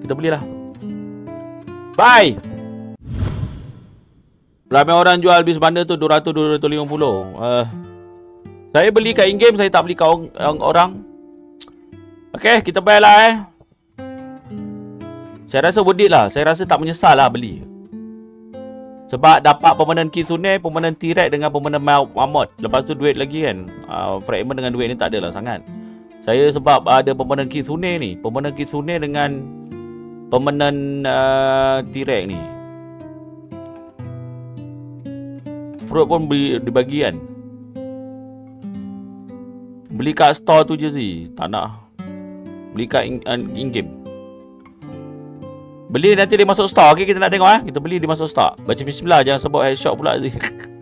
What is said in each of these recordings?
Kita belilah. Bye. Ramai orang jual bis bundle tu 200-250. Saya beli kat in-game, saya tak beli kat orang. Okay, kita bayar lah Saya rasa worth it lah. Saya rasa tak menyesal lah beli. Sebab dapat permanent Kitsune, permanent T-Rex dengan permanent Mammoth. Lepas tu duit lagi kan. Fragment dengan duit ni tak adalah sangat. Saya sebab ada permanent Kitsune ni. Permanent Kitsune dengan permanent T-Rex ni. Fruit pun dibagi kan. Beli kat store tu je sih. Tak nak. Beli kat in-game. Beli nanti dia masuk store. Okay, kita nak tengok Kita beli dia masuk store. Baca bismillah, jangan sebut headshot pula Zee.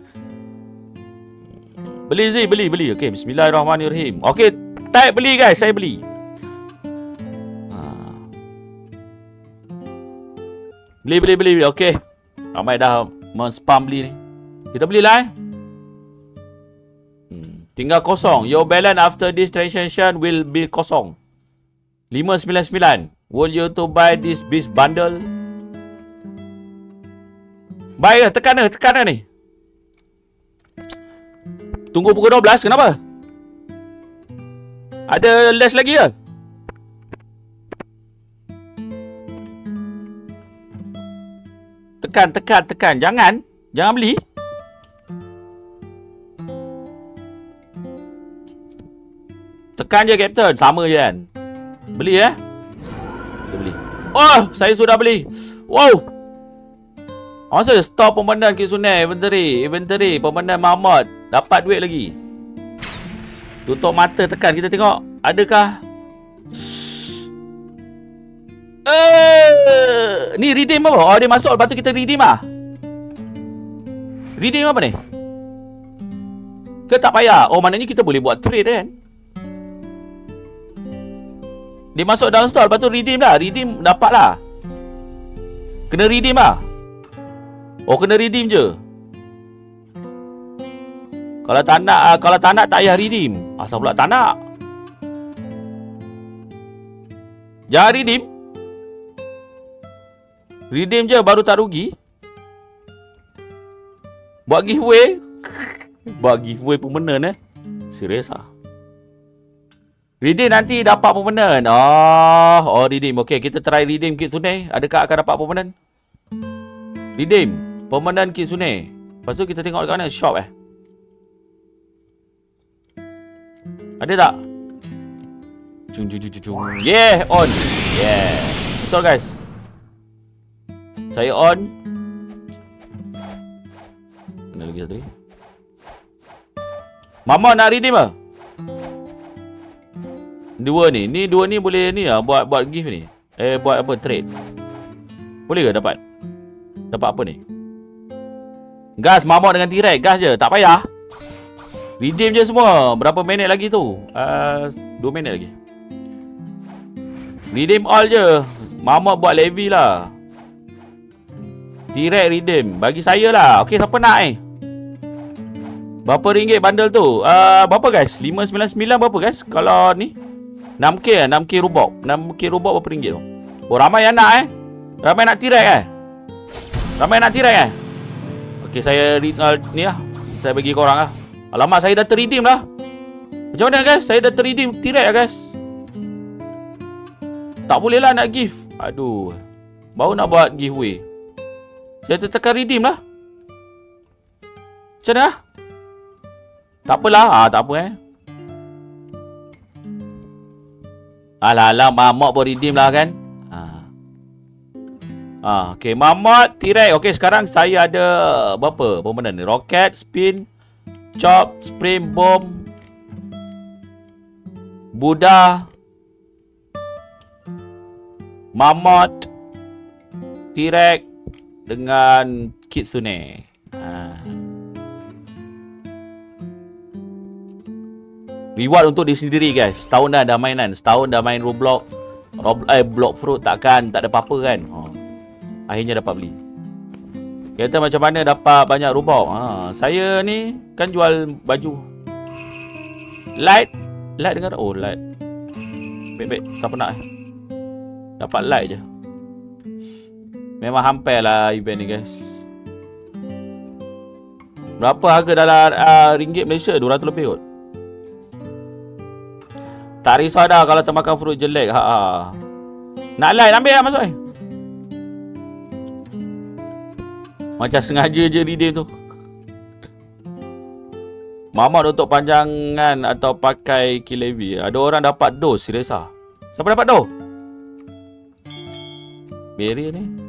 Beli Zee, beli. Okay, bismillahirrahmanirrahim. Okay, type beli guys, saya beli. Beli. Okay. Ramai dah men-spam beli ni. Kita belilah tinggal kosong. Your balance after this transaction will be kosong. 599. Will you to buy this beast bundle? Buy lah, tekan ni. Tunggu pukul 12, kenapa? Ada less lagi ke? Tekan. Jangan beli. Tekan je Captain, sama je kan. Beli Kita beli. Oh, saya sudah beli. Wow. Masa store permanent Kitsune, inventory, permanent Mammoth. Dapat duit lagi. Tutup mata, tekan, kita tengok adakah ni redeem apa? Oh, dia masuk, lepas tu kita redeem Redeem apa ni? Ke tak payah? Oh, maknanya kita boleh buat trade kan? Dia masuk dalam store, lepas tu redeem lah. Redeem dapat lah. Kena redeem lah. Oh, kena redeem je. Kalau tak nak tak payah redeem. Asal pula tak nak. Jangan redeem. Redeem je baru tak rugi. Buat giveaway. Buat giveaway permanent Serius lah. Redeem nanti dapat permanent. Oh, redeem. Okay, kita try redeem Kitsune. Adakah akan dapat permanent? Redeem permanent Kitsune. Lepas tu kita tengok dekat mana shop Ada tak? Cung. Yeah, on. Yeah. Betul guys. Saya on. Mana lagi satu ni? Mama nak redeem ke? Dua ni boleh ni lah. Buat gift ni. Buat apa? Trade. Boleh ke dapat? Dapat apa ni? Gas Mammoth dengan T-Rex. Gas je. Tak payah. Redeem je semua. Berapa minit lagi tu? 2 minit lagi. Redeem all je. Mammoth buat levy lah. T-Rex redeem. Bagi saya lah. Okay, siapa nak Berapa ringgit bundle tu? Berapa guys? 599 berapa guys? Kalau ni 6K 6K rubok. 6K rubok berapa ringgit tu? Oh, ramai yang nak Ramai nak T-Rex Ramai nak T-Rex Okay, saya ni lah. Saya bagi korang lah. Alamak, saya dah ter-redeem lah. Macam mana guys? Saya dah ter-redeem T-Rex lah guys. Tak boleh lah nak give. Aduh. Baru nak buat giveaway. Saya tekan redeem lah. Macam mana? Tak apalah. Tak apa Alah, Mammoth pun redeem lah kan. Okay, Mammoth, T-Rex. Okay, sekarang saya ada berapa permanent ni? Rocket, Spin, Chop, Spring Bomb, Buddha, Mammoth, T-Rex dengan Kitsune. Reward untuk diri sendiri guys. Setahun dah mainan. Setahun dah main Roblox. Block Fruit takkan tak ada apa-apa kan. Akhirnya dapat beli. Kata macam mana dapat banyak Robux. Saya ni kan jual baju Light dengan light. Baik. Siapa nak Dapat light je. Memang hampir lah event ni guys. Berapa harga dalam ringgit Malaysia? 200 lebih kot. Tak risau dah kalau termakan fruit jelek. Nak live ambil lah masuk. Macam sengaja je redeem tu. Mamat untuk panjangan atau pakai kilevi. Ada orang dapat dos, serius ah. Siapa dapat dos? Berry ni.